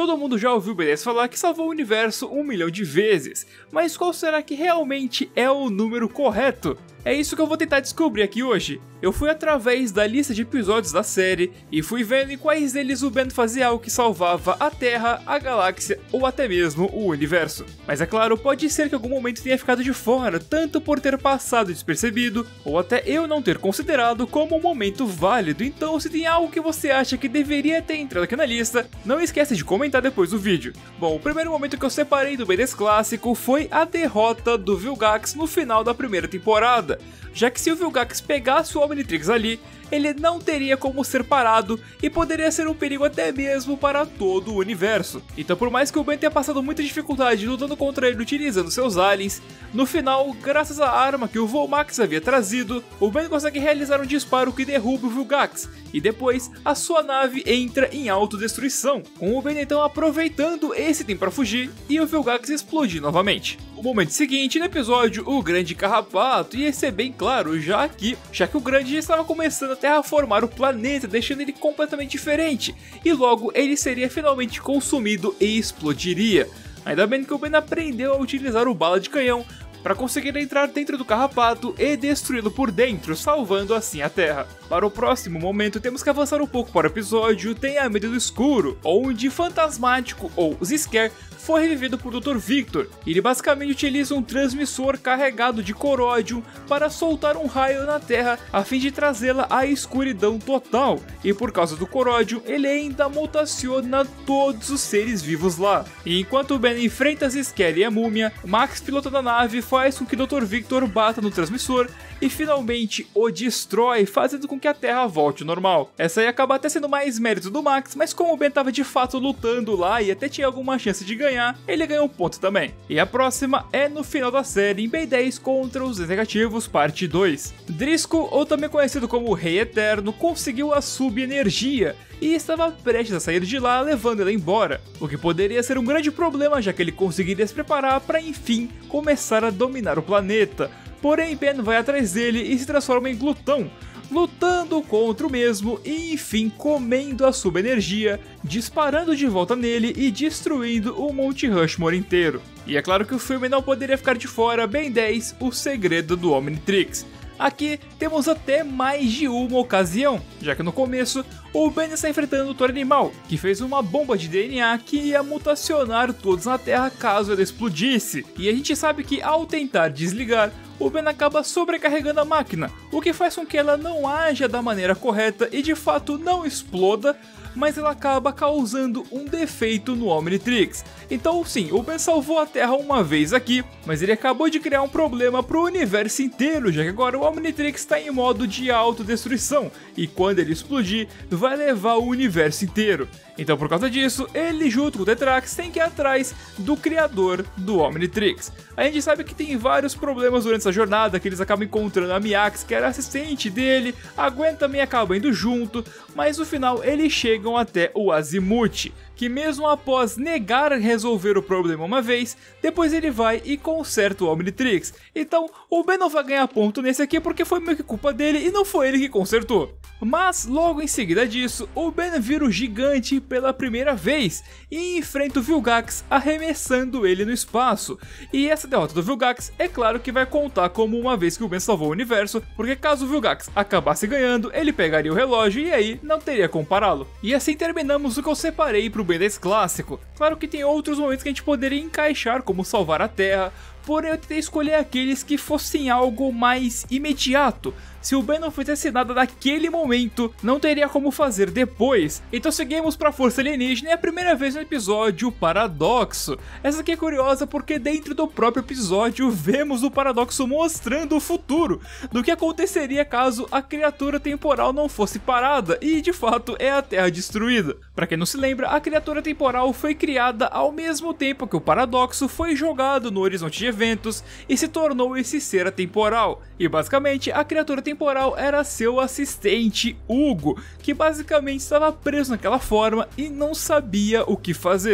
Todo mundo já ouviu o Ben 10 falar que salvou o universo 1 milhão de vezes, mas qual será que realmente é o número correto? É isso que eu vou tentar descobrir aqui hoje. Eu fui através da lista de episódios da série e fui vendo em quais deles o Ben fazia algo que salvava a Terra, a galáxia ou até mesmo o universo. Mas é claro, pode ser que em algum momento tenha ficado de fora, tanto por ter passado despercebido ou até eu não ter considerado como um momento válido. Então, se tem algo que você acha que deveria ter entrado aqui na lista, não esquece de comentar depois do vídeo. Bom, o primeiro momento que eu separei do Ben 10 clássico foi a derrota do Vilgax no final da primeira temporada, já que se o Vilgax pegasse o Omnitrix ali, ele não teria como ser parado e poderia ser um perigo até mesmo para todo o universo. Então, por mais que o Ben tenha passado muita dificuldade lutando contra ele utilizando seus aliens, no final, graças à arma que o Volmax havia trazido, o Ben consegue realizar um disparo que derruba o Vilgax, e depois a sua nave entra em autodestruição, com o Ben então aproveitando esse tempo para fugir e o Vilgax explodir novamente. O momento seguinte no episódio, o Grande Carrapato ia ser bem claro, já que o Grande já estava começando a terraformar o planeta, deixando ele completamente diferente, e logo ele seria finalmente consumido e explodiria. Ainda bem que o Ben aprendeu a utilizar o bala de canhão para conseguir entrar dentro do Carrapato e destruí-lo por dentro, salvando assim a Terra. Para o próximo momento, temos que avançar um pouco para o episódio Tenha Medo do Escuro, onde Fantasmático, ou Zisquer, foi revivido por Dr. Victor. Ele basicamente utiliza um transmissor carregado de coródio para soltar um raio na Terra a fim de trazê-la à escuridão total, e por causa do coródio, ele ainda mutaciona todos os seres vivos lá. E enquanto Ben enfrenta Zisquer e a múmia, Max, piloto da nave, faz com que Dr. Victor bata no transmissor e finalmente o destrói, fazendo com que a Terra volte ao normal. Essa aí acaba até sendo mais mérito do Max, mas como o Ben estava de fato lutando lá e até tinha alguma chance de ganhar, ele ganhou um ponto também. E a próxima é no final da série, em Ben 10 contra os Negativos, parte 2. Driscoll, ou também conhecido como Rei Eterno, conseguiu a sub-energia e estava prestes a sair de lá, levando ela embora, o que poderia ser um grande problema, já que ele conseguiria se preparar para enfim começar a dominar o planeta. Porém, Ben vai atrás dele e se transforma em glutão, lutando contra o mesmo e enfim comendo a sub-energia, disparando de volta nele e destruindo o Monte Rushmore inteiro. E é claro que o filme não poderia ficar de fora Ben 10, O Segredo do Omnitrix. Aqui temos até mais de uma ocasião, já que no começo o Ben está enfrentando o Thor Animal, que fez uma bomba de DNA que ia mutacionar todos na Terra caso ela explodisse, e a gente sabe que ao tentar desligar, o Ben acaba sobrecarregando a máquina, o que faz com que ela não haja da maneira correta e de fato não exploda, mas ela acaba causando um defeito no Omnitrix. Então sim, o Ben salvou a Terra uma vez aqui, mas ele acabou de criar um problema pro universo inteiro, já que agora o Omnitrix está em modo de autodestruição, e quando ele explodir, vai levar o universo inteiro. Então por causa disso, ele junto com o Tetrax tem que ir atrás do criador do Omnitrix. A gente sabe que tem vários problemas durante essa jornada, que eles acabam encontrando a Miax, que era assistente dele, a Gwen também acaba indo junto, mas no final eles chegam até o Azimuth, que mesmo após negar resolver o problema uma vez, depois ele vai e conserta o Omnitrix. Então o Ben não vai ganhar ponto nesse aqui porque foi meio que culpa dele e não foi ele que consertou. Mas logo em seguida disso, o Ben vira o gigante pela primeira vez e enfrenta o Vilgax arremessando ele no espaço. E essa derrota do Vilgax é claro que vai contar como uma vez que o Ben salvou o universo, porque caso o Vilgax acabasse ganhando, ele pegaria o relógio e aí não teria como pará-lo. E assim terminamos o que eu separei pro Ben 10 clássico. Claro que tem outros momentos que a gente poderia encaixar, como salvar a Terra, porém eu tentei escolher aqueles que fossem algo mais imediato. Se o Ben não fizesse nada naquele momento, não teria como fazer depois. Então seguimos para a Força Alienígena e é a primeira vez no episódio Paradoxo. Essa aqui é curiosa porque dentro do próprio episódio vemos o Paradoxo mostrando o futuro do que aconteceria caso a criatura temporal não fosse parada e de fato é a Terra destruída. Para quem não se lembra, a criatura temporal foi criada ao mesmo tempo que o Paradoxo foi jogado no horizonte de eventos e se tornou esse ser atemporal. E basicamente a criatura temporal era seu assistente Hugo, que basicamente estava preso naquela forma e não sabia o que fazer.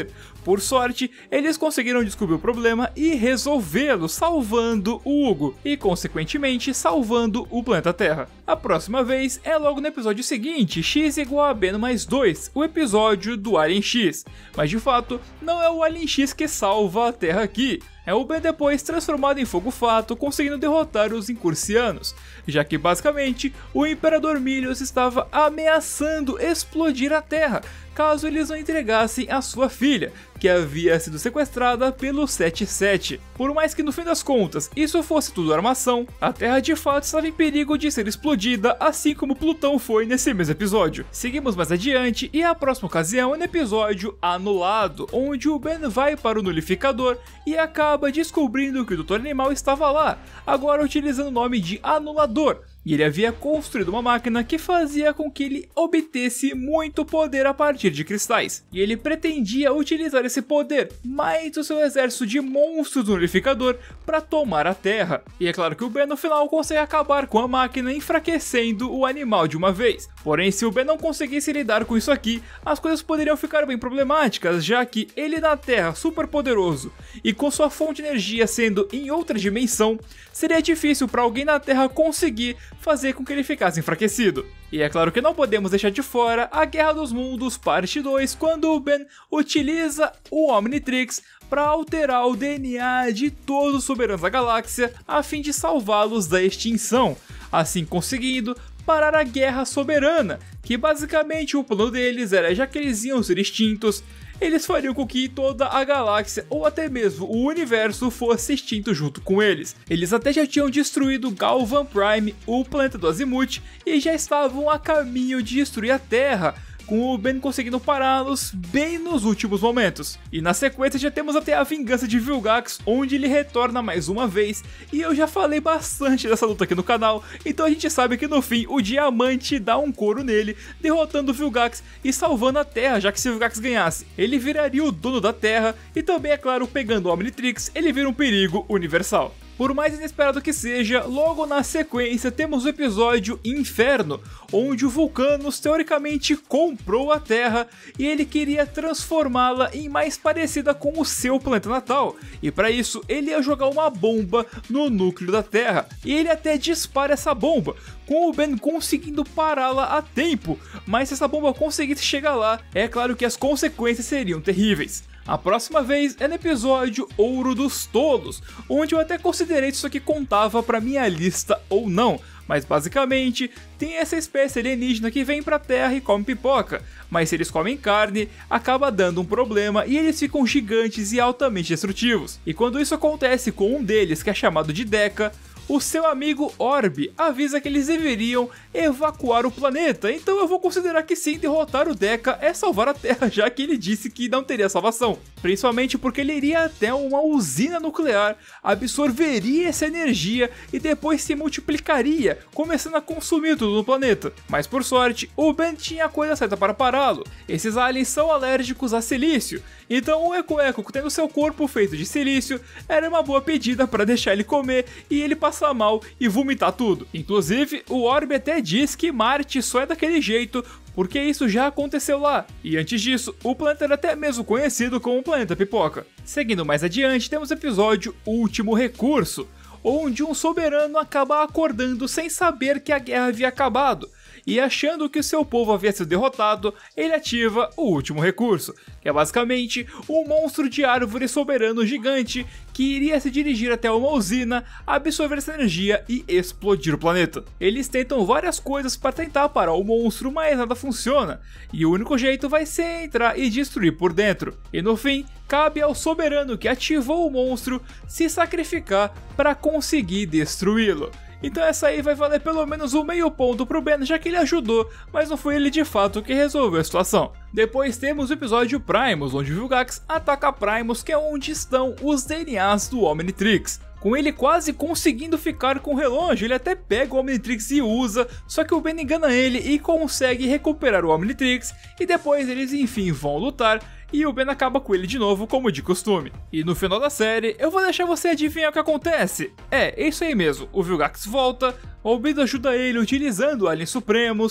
Por sorte, eles conseguiram descobrir o problema e resolvê-lo, salvando o Hugo e, consequentemente, salvando o planeta Terra. A próxima vez é logo no episódio seguinte, x igual a B+2, o episódio do Alien X. Mas de fato, não é o Alien X que salva a Terra aqui. É o Ben depois transformado em fogo-fato, conseguindo derrotar os Incursianos, já que basicamente o Imperador Milius estava ameaçando explodir a Terra, caso eles não entregassem a sua filha, que havia sido sequestrada pelo 77. Por mais que no fim das contas isso fosse tudo armação, a Terra de fato estava em perigo de ser explodida, assim como Plutão foi nesse mesmo episódio. Seguimos mais adiante e a próxima ocasião é no episódio Anulado, onde o Ben vai para o Nulificador e acaba descobrindo que o Dr. Animal estava lá, agora utilizando o nome de Anulador. E ele havia construído uma máquina que fazia com que ele obtesse muito poder a partir de cristais. E ele pretendia utilizar esse poder, mais o seu exército de monstros do Nulificador, para tomar a Terra. E é claro que o Ben no final consegue acabar com a máquina, enfraquecendo o animal de uma vez. Porém, se o Ben não conseguisse lidar com isso aqui, as coisas poderiam ficar bem problemáticas, já que ele na Terra super poderoso e com sua fonte de energia sendo em outra dimensão, seria difícil para alguém na Terra conseguir fazer com que ele ficasse enfraquecido. E é claro que não podemos deixar de fora a Guerra dos Mundos parte 2, quando o Ben utiliza o Omnitrix para alterar o DNA de todos os soberanos da galáxia a fim de salvá-los da extinção, assim conseguindo parar a Guerra Soberana, que basicamente o plano deles era, já que eles iam ser extintos, eles fariam com que toda a galáxia ou até mesmo o universo fosse extinto junto com eles. Eles até já tinham destruído Galvan Prime, o planeta do Azimuth, e já estavam a caminho de destruir a Terra, com o Ben conseguindo pará-los bem nos últimos momentos. E na sequência já temos até a vingança de Vilgax, onde ele retorna mais uma vez, e eu já falei bastante dessa luta aqui no canal, então a gente sabe que no fim o Diamante dá um couro nele, derrotando o Vilgax e salvando a Terra, já que se o Vilgax ganhasse, ele viraria o dono da Terra, e também, é claro, pegando o Omnitrix, ele vira um perigo universal. Por mais inesperado que seja, logo na sequência temos o episódio Inferno, onde o Vulcanus teoricamente comprou a Terra e ele queria transformá-la em mais parecida com o seu planeta natal, e para isso ele ia jogar uma bomba no núcleo da Terra, e ele até dispara essa bomba, com o Ben conseguindo pará-la a tempo, mas se essa bomba conseguisse chegar lá, é claro que as consequências seriam terríveis. A próxima vez é no episódio Ouro dos Tolos, onde eu até considerei se isso aqui contava pra minha lista ou não, mas basicamente tem essa espécie alienígena que vem pra Terra e come pipoca, mas se eles comem carne, acaba dando um problema e eles ficam gigantes e altamente destrutivos. E quando isso acontece com um deles, que é chamado de Deca, o seu amigo Orb avisa que eles deveriam evacuar o planeta, então eu vou considerar que sim, derrotar o Deca é salvar a Terra, já que ele disse que não teria salvação. Principalmente porque ele iria até uma usina nuclear, absorveria essa energia e depois se multiplicaria, começando a consumir tudo no planeta. Mas por sorte, o Ben tinha a coisa certa para pará-lo. Esses aliens são alérgicos a silício, então o Eco-Eco, tendo seu corpo feito de silício, era uma boa pedida para deixar ele comer e ele passar mal e vomitar tudo. Inclusive, o Orb até diz que Marte só é daquele jeito porque isso já aconteceu lá, e antes disso, o planeta era até mesmo conhecido como o Planeta Pipoca. Seguindo mais adiante, temos o episódio Último Recurso, onde um soberano acaba acordando sem saber que a guerra havia acabado, e achando que o seu povo havia sido derrotado, ele ativa o último recurso, que é basicamente um monstro de árvore soberano gigante que iria se dirigir até uma usina, absorver essa energia e explodir o planeta. Eles tentam várias coisas para tentar parar o monstro, mas nada funciona, e o único jeito vai ser entrar e destruir por dentro. E no fim, cabe ao soberano que ativou o monstro se sacrificar para conseguir destruí-lo. Então essa aí vai valer pelo menos um meio ponto pro Ben, já que ele ajudou, mas não foi ele de fato que resolveu a situação. Depois temos o episódio Primus, onde Vilgax ataca Primus, que é onde estão os DNAs do Omnitrix. Com ele quase conseguindo ficar com o relógio, ele até pega o Omnitrix e usa, só que o Ben engana ele e consegue recuperar o Omnitrix, e depois eles enfim vão lutar, e o Ben acaba com ele de novo, como de costume. E no final da série, eu vou deixar você adivinhar o que acontece. É isso aí mesmo, o Vilgax volta, o Ben ajuda ele utilizando aliens supremos,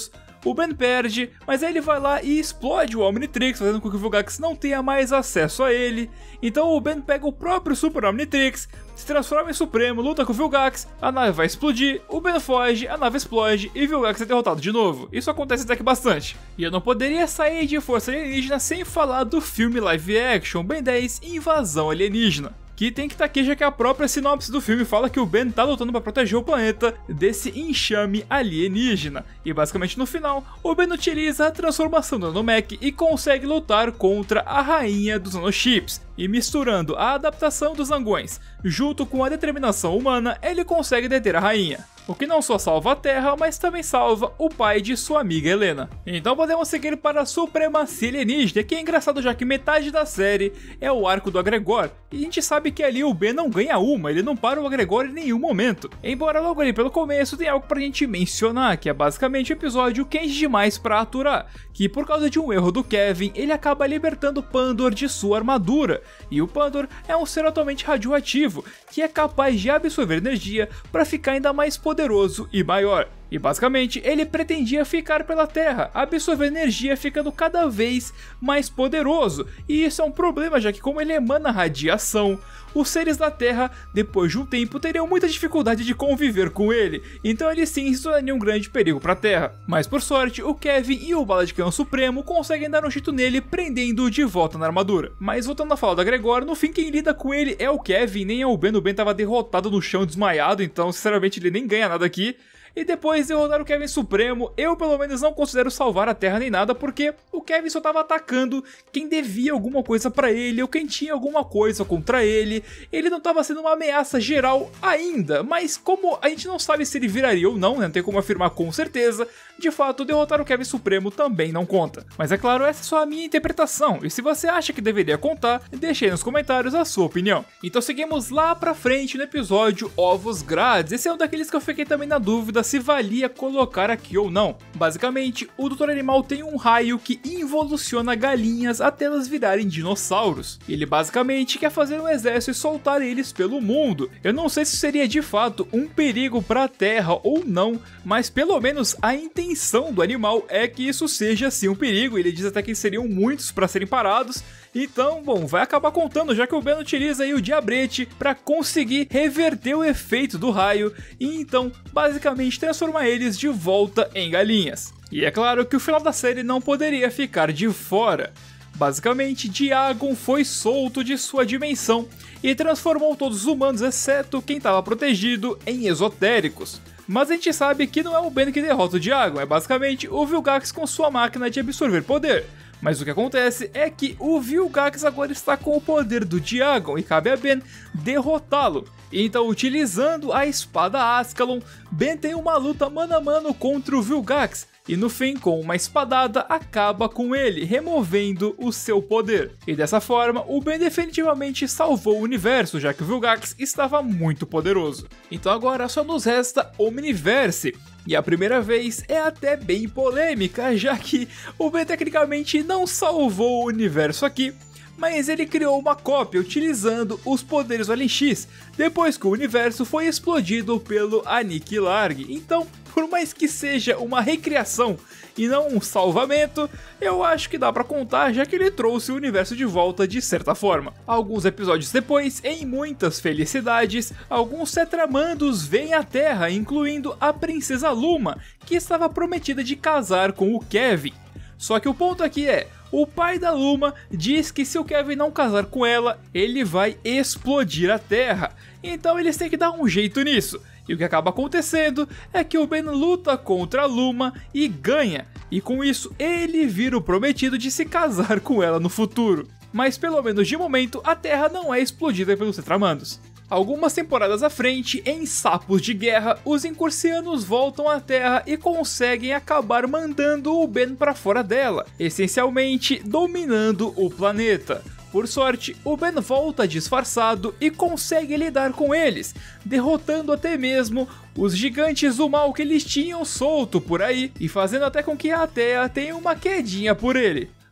o Ben perde, mas aí ele vai lá e explode o Omnitrix, fazendo com que o Vilgax não tenha mais acesso a ele. Então o Ben pega o próprio Super Omnitrix, se transforma em Supremo, luta com o Vilgax, a nave vai explodir, o Ben foge, a nave explode e o Vilgax é derrotado de novo. Isso acontece até que bastante. E eu não poderia sair de Força Alienígena sem falar do filme live action Ben 10 Invasão Alienígena, que tem que estar aqui, já que a própria sinopse do filme fala que o Ben tá lutando para proteger o planeta desse enxame alienígena. E basicamente no final, o Ben utiliza a transformação do Nanomech e consegue lutar contra a rainha dos nanochips. E misturando a adaptação dos Zangões junto com a determinação humana, ele consegue deter a rainha. O que não só salva a Terra, mas também salva o pai de sua amiga Helena. Então podemos seguir para a Supremacia Alienígena, que é engraçado já que metade da série é o arco do Agregor. E a gente sabe que ali o Ben não ganha uma, ele não para o Agregor em nenhum momento. Embora logo ali pelo começo tem algo pra gente mencionar, que é basicamente o episódio quente demais pra aturar. Que por causa de um erro do Kevin, ele acaba libertando Pandor de sua armadura. E o Pandor é um ser atualmente radioativo, que é capaz de absorver energia para ficar ainda mais poderoso e maior. E basicamente ele pretendia ficar pela Terra, absorver energia ficando cada vez mais poderoso. E isso é um problema, já que como ele emana radiação, os seres da Terra, depois de um tempo, teriam muita dificuldade de conviver com ele. Então ele sim se tornaria um grande perigo para a Terra. Mas por sorte, o Kevin e o Bala de Canhão Supremo conseguem dar um jeito nele, prendendo-o de volta na armadura. Mas voltando a falar da Gregor, no fim quem lida com ele é o Kevin, nem é o Ben. O Ben estava derrotado no chão, desmaiado, então sinceramente ele nem ganha nada aqui. E depois de derrotar o Kevin Supremo, eu pelo menos não considero salvar a Terra nem nada, porque o Kevin só estava atacando quem devia alguma coisa pra ele, ou quem tinha alguma coisa contra ele. Ele não estava sendo uma ameaça geral ainda, mas como a gente não sabe se ele viraria ou não, né, não tem como afirmar com certeza, de fato derrotar o Kevin Supremo também não conta. Mas é claro, essa é só a minha interpretação, e se você acha que deveria contar, deixe aí nos comentários a sua opinião. Então seguimos lá pra frente no episódio Ovos Grades. Esse é um daqueles que eu fiquei também na dúvida se valia colocar aqui ou não. Basicamente, o Dr. Animal tem um raio que involuciona galinhas até elas virarem dinossauros. Ele basicamente quer fazer um exército e soltar eles pelo mundo. Eu não sei se seria de fato um perigo para a Terra ou não, mas pelo menos a intenção do animal é que isso seja sim um perigo. Ele diz até que seriam muitos para serem parados. Então, bom, vai acabar contando, já que o Ben utiliza aí o diabrete para conseguir reverter o efeito do raio e então, basicamente, transformar eles de volta em galinhas. E é claro que o final da série não poderia ficar de fora. Basicamente, Diagon foi solto de sua dimensão e transformou todos os humanos, exceto quem estava protegido, em esotéricos. Mas a gente sabe que não é o Ben que derrota o Diagon, é basicamente o Vilgax com sua máquina de absorver poder. Mas o que acontece é que o Vilgax agora está com o poder do Diagon e cabe a Ben derrotá-lo. Então, utilizando a espada Ascalon, Ben tem uma luta mano a mano contra o Vilgax. E no fim, com uma espadada, acaba com ele, removendo o seu poder. E dessa forma, o Ben definitivamente salvou o universo, já que o Vilgax estava muito poderoso. Então agora só nos resta Omniverse. E a primeira vez é até bem polêmica, já que o Ben tecnicamente não salvou o universo aqui, mas ele criou uma cópia utilizando os poderes do Alien X, depois que o universo foi explodido pelo Aniquilarg. Então, por mais que seja uma recriação e não um salvamento, eu acho que dá pra contar, já que ele trouxe o universo de volta de certa forma. Alguns episódios depois, em muitas felicidades, alguns Tetramandos vêm à Terra, incluindo a Princesa Luma, que estava prometida de casar com o Kevin. Só que o ponto aqui é, o pai da Luma diz que se o Kevin não casar com ela, ele vai explodir a Terra. Então eles têm que dar um jeito nisso. E o que acaba acontecendo é que o Ben luta contra a Luma e ganha. E com isso ele vira o prometido de se casar com ela no futuro. Mas pelo menos de momento a Terra não é explodida pelos Tetramandos. Algumas temporadas à frente, em Sapos de Guerra, os Incursianos voltam à Terra e conseguem acabar mandando o Ben para fora dela, essencialmente dominando o planeta. Por sorte, o Ben volta disfarçado e consegue lidar com eles, derrotando até mesmo os gigantes do mal que eles tinham solto por aí e fazendo até com que a Terra tenha uma quedinha por ele.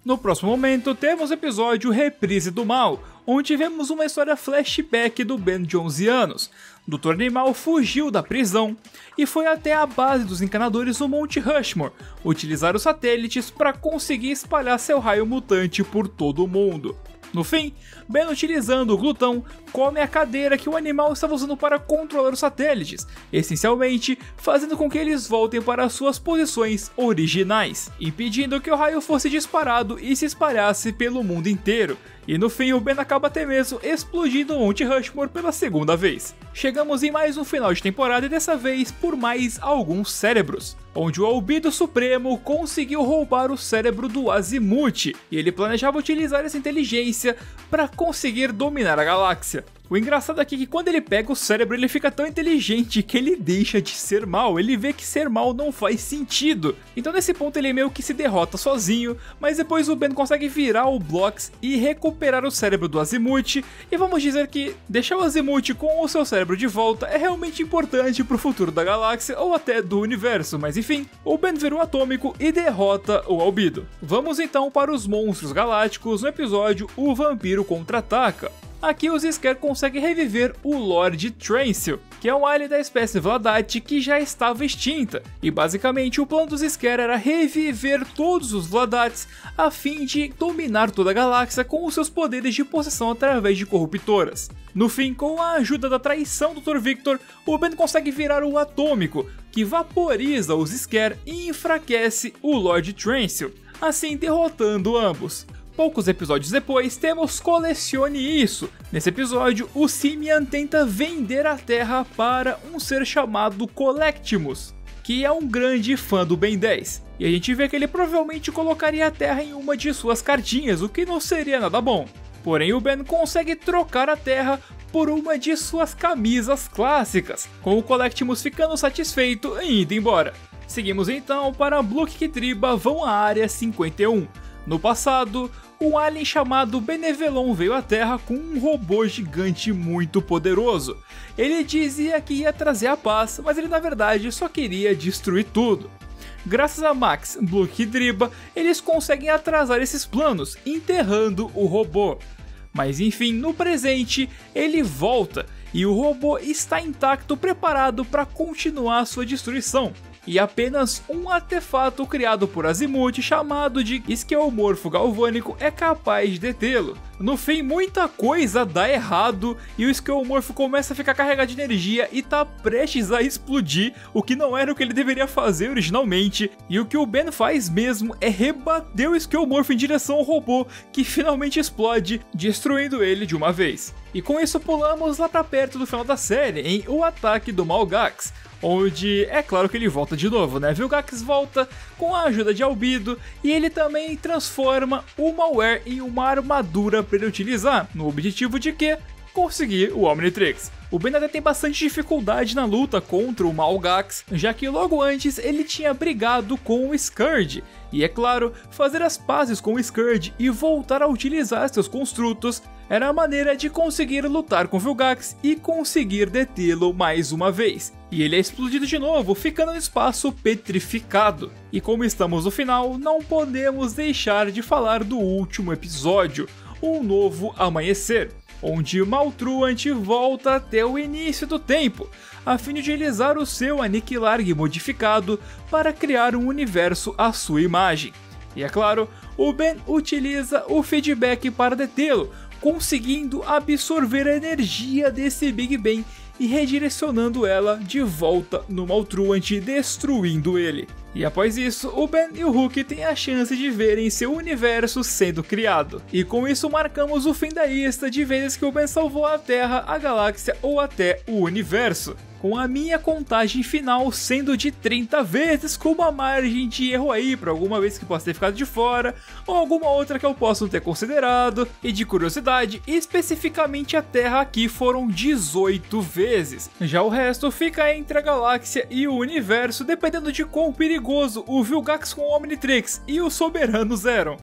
No próximo momento, temos o episódio Reprise do Mal, onde vemos uma história flashback do Ben de 11 anos. Dr. Animal fugiu da prisão e foi até a base dos encanadores no Monte Rushmore, utilizar os satélites para conseguir espalhar seu raio mutante por todo o mundo. No fim, Ben, utilizando o glutão, come a cadeira que o animal estava usando para controlar os satélites, essencialmente fazendo com que eles voltem para suas posições originais, impedindo que o raio fosse disparado e se espalhasse pelo mundo inteiro. E no fim, o Ben acaba até mesmo explodindo o Monte Rushmore pela segunda vez. Chegamos em mais um final de temporada e dessa vez por mais alguns cérebros, onde o Albedo Supremo conseguiu roubar o cérebro do Azimuth, e ele planejava utilizar essa inteligência para conseguir dominar a galáxia. O engraçado aqui é que quando ele pega o cérebro ele fica tão inteligente que ele deixa de ser mal, ele vê que ser mal não faz sentido. Então nesse ponto ele meio que se derrota sozinho, mas depois o Ben consegue virar o Blocks e recuperar o cérebro do Azimuth, e vamos dizer que deixar o Azimuth com o seu cérebro de volta é realmente importante pro futuro da galáxia ou até do universo, mas enfim, o Ben vira o Atômico e derrota o Albedo. Vamos então para os monstros galácticos no episódio O Vampiro Contra-Ataca. Aqui os Sker conseguem reviver o Lord Trancil, que é um alien da espécie Vladite que já estava extinta, e basicamente o plano dos Sker era reviver todos os Vladates a fim de dominar toda a galáxia com os seus poderes de possessão através de corruptoras. No fim, com a ajuda da traição do Dr. Victor, o Ben consegue virar o Atômico, que vaporiza os Sker e enfraquece o Lord Trancil, assim derrotando ambos. Poucos episódios depois, temos Colecione Isso. Nesse episódio, o Simian tenta vender a Terra para um ser chamado Collectimus, que é um grande fã do Ben 10. E a gente vê que ele provavelmente colocaria a Terra em uma de suas cartinhas, o que não seria nada bom. Porém, o Ben consegue trocar a Terra por uma de suas camisas clássicas, com o Collectimus ficando satisfeito e indo embora. Seguimos então para Blue Triba vão à Área 51. No passado, um alien chamado Benevelon veio à Terra com um robô gigante muito poderoso. Ele dizia que ia trazer a paz, mas ele na verdade só queria destruir tudo. Graças a Max, Blue e Driba, eles conseguem atrasar esses planos, enterrando o robô. Mas enfim, no presente, ele volta e o robô está intacto, preparado para continuar sua destruição. E apenas um artefato criado por Azimuth chamado de Esqueomorfo Galvânico é capaz de detê-lo. No fim, muita coisa dá errado e o Esqueomorfo começa a ficar carregado de energia e tá prestes a explodir, o que não era o que ele deveria fazer originalmente. E o que o Ben faz mesmo é rebater o Esqueomorfo em direção ao robô, que finalmente explode, destruindo ele de uma vez. E com isso pulamos lá pra perto do final da série, em O Ataque do Malgax, onde é claro que ele volta de novo, né? Vilgax volta com a ajuda de Albedo e ele também transforma o Malware em uma armadura para ele utilizar, no objetivo de que? Conseguir o Omnitrix. O Ben até tem bastante dificuldade na luta contra o Malgax, já que logo antes ele tinha brigado com o Scourge, e é claro, fazer as pazes com o Scourge e voltar a utilizar seus construtos era a maneira de conseguir lutar com Vilgax e conseguir detê-lo mais uma vez. E ele é explodido de novo, ficando no espaço petrificado. E como estamos no final, não podemos deixar de falar do último episódio, Um Novo Amanhecer, onde Maltruant volta até o início do tempo, a fim de utilizar o seu Aniquilarg modificado para criar um universo à sua imagem. E é claro, o Ben utiliza o feedback para detê-lo, conseguindo absorver a energia desse Big Bang e redirecionando ela de volta no Maltruant, destruindo ele. E após isso, o Ben e o Hulk têm a chance de verem seu universo sendo criado. E com isso marcamos o fim da lista de vezes que o Ben salvou a Terra, a galáxia ou até o universo, com a minha contagem final sendo de 30 vezes, com uma margem de erro aí para alguma vez que possa ter ficado de fora, ou alguma outra que eu possa não ter considerado. E de curiosidade, especificamente a Terra aqui foram 18 vezes. Já o resto fica entre a galáxia e o universo, dependendo de quão perigoso o Vilgax com o Omnitrix e o Soberanos eram.